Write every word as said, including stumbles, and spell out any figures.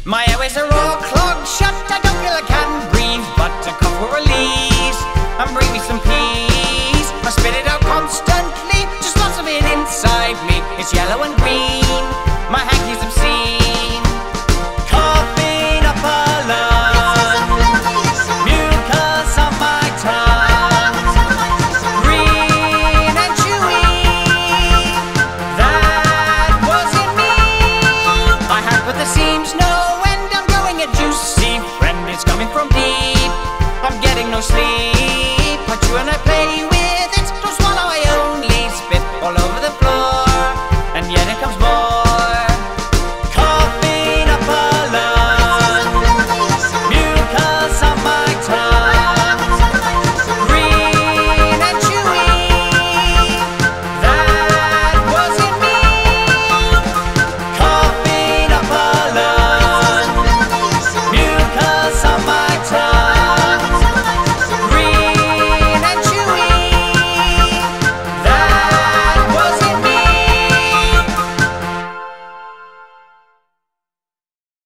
My airways are all clogged shut, I don't feel I can breathe, but a cough will release and bring me some peace. I spit it out constantly, just lots of it inside me. It's yellow and